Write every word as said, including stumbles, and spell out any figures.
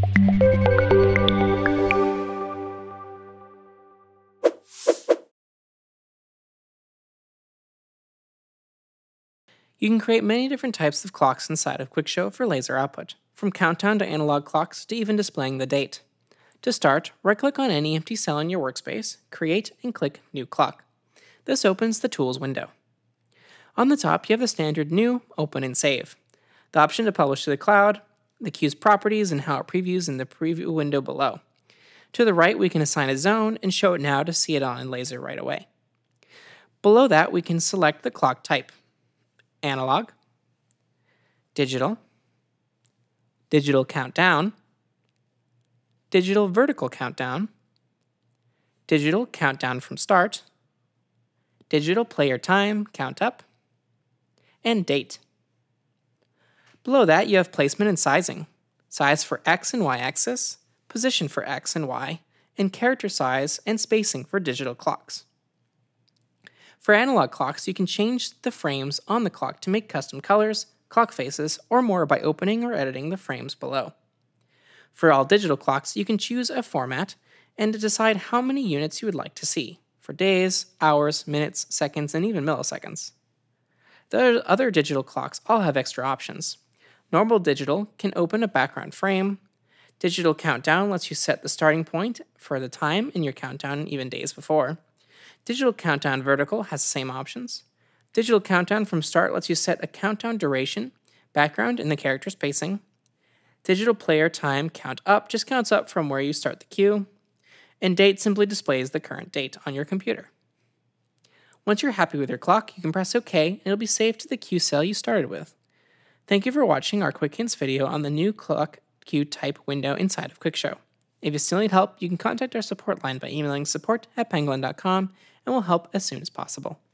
You can create many different types of clocks inside of QuickShow for laser output, from countdown to analog clocks to even displaying the date. To start, right-click on any empty cell in your workspace, create, and click New Clock. This opens the Tools window. On the top, you have the standard New, Open, and Save, the option to publish to the cloud, the cue's properties, and how it previews in the preview window below. To the right, we can assign a zone and show it now to see it on laser right away. Below that, we can select the clock type: analog, digital, digital countdown, digital vertical countdown, digital countdown from start, digital player time count up, and date. Below that, you have placement and sizing: size for X and Y axis, position for X and Y, and character size and spacing for digital clocks. For analog clocks, you can change the frames on the clock to make custom colors, clock faces, or more by opening or editing the frames below. For all digital clocks, you can choose a format and to decide how many units you would like to see, for days, hours, minutes, seconds, and even milliseconds. The other digital clocks all have extra options. Normal digital can open a background frame. Digital countdown lets you set the starting point for the time in your countdown even days before. Digital countdown vertical has the same options. Digital countdown from start lets you set a countdown duration, background, and the character spacing. Digital player time count up just counts up from where you start the cue. And date simply displays the current date on your computer. Once you're happy with your clock, you can press OK and it'll be saved to the cue cell you started with. Thank you for watching our Quick Hints video on the new clock cue type window inside of QuickShow. If you still need help, you can contact our support line by emailing support at pangolin dot com and we'll help as soon as possible.